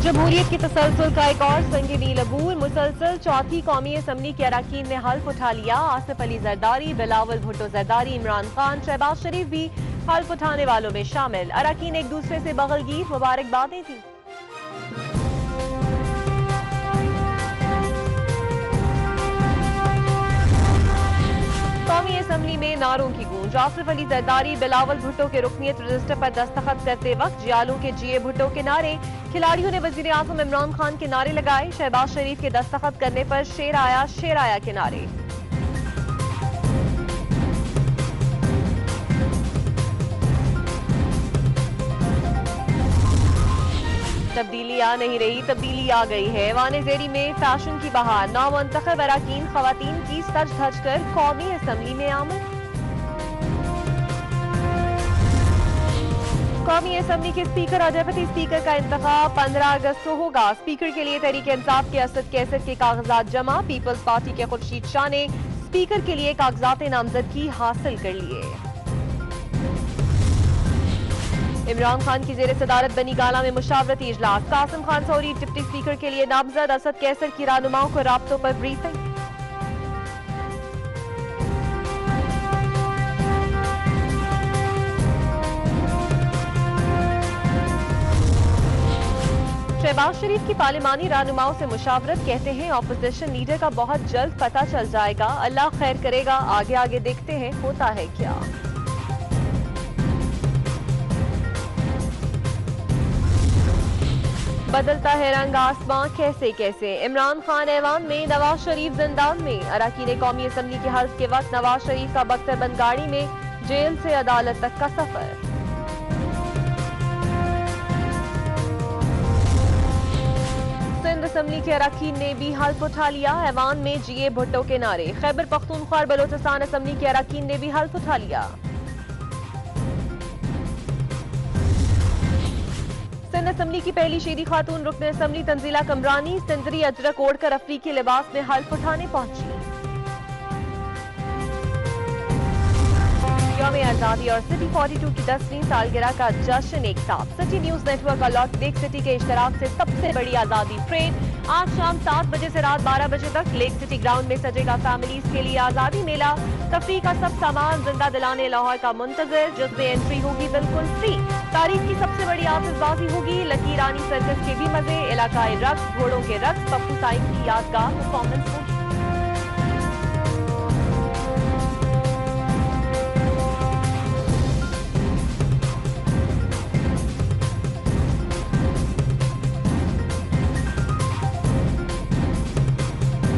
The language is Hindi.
जमहूरियत की तसलसल का एक और संगीन अबूर। मुसलसल चौथी कौमी असम्बली के अरकान ने हल्फ उठा लिया। आसिफ अली जरदारी, बिलावल भुट्टो जरदारी, इमरान खान, शहबाज शरीफ भी हल्फ उठाने वालों में शामिल। अरकान एक दूसरे से बगलगीर मुबारकबादें दी। कौमी असम्बली में नारों की गूंज। आसिफ अली जरदारी, बिलावल भुट्टो के रुकनीत रजिस्टर पर दस्तखत करते वक्त जियालों के जिए भुट्टो के नारे, खिलाड़ियों ने वजीर आजम इमरान खान के नारे लगाए। शहबाज शरीफ के दस्तखत करने पर शेर आया के नारे। तब्दीली आ नहीं रही, तब्दीली आ गई है। वाने ज़ेरी में फैशन की बहार। नामुंतखब अरकान खवातीन की सज धज कर कौमी असम्बली में आमद। कौमी असम्बली के स्पीकर और डेप्यूटी स्पीकर का इंतखाब 15 अगस्त को होगा। स्पीकर के लिए तहरीक इंसाफ के असद कैसर के कागजात जमा। पीपल्स पार्टी के खुर्शीद शाह ने स्पीकर के लिए कागजात नामजदगी हासिल कर लिए। इमरान खान की जेर सदारत बनी गाला में मुशावरती इजलास। कासिम खान सौरी डिप्टी स्पीकर के लिए नामजद। असद कैसर की रहनुमाओं को राब्तों पर ब्रीफिंग। शहबाज शरीफ की पार्लिमानी रहनुमाओं से मुशावरत। कहते हैं ऑपोजिशन लीडर का बहुत जल्द पता चल जाएगा। अल्लाह खैर करेगा, आगे आगे देखते हैं होता है क्या। बदलता है रंग आसमां कैसे कैसे। इमरान खान ऐवान में, नवाज शरीफ जिंदान में। अरकान कौमी असम्बली के हल्फ के वक्त नवाज शरीफ का बख्तरबंद गाड़ी में जेल से अदालत तक का सफर। सिंध असम्बली के अरकान ने भी हल्फ उठा लिया। ऐवान में जिए भुट्टो के नारे। खैबर पख्तूनख्वा और बलोचिस्तान असम्बली के अरकान ने भी हल्फ उठा लिया। सिंध असम्बली की पहली शेरी खातून रुकन असम्बली तंजीला कमरानी सिंदरी अजरक ओढ़कर अफ्रीकी लिबास में हल्फ उठाने पहुंची। यौम आजादी और सिटी 42 की 10वीं सालगिरह का जश्न एक साथ। सिटी न्यूज नेटवर्क और लॉट लेक सिटी के इश्तराक से सबसे बड़ी आजादी ट्रेन आज शाम 7 बजे से रात 12 बजे तक लेक सिटी ग्राउंड में सजेगा फैमिलीज के लिए आजादी मेला। तफरीह का सब सामान जिंदा दिलाने लाहौर का मुंतजर, जिसमें एंट्री होगी बिल्कुल फ्री। तारीख की सबसे बड़ी आतिशबाजी होगी। लकी रानी सर्कस के भी मजे, इलाकाई रक्स, घोड़ों के रक्स, पप्पू साइक की यादगार परफॉर्मेंस होगी।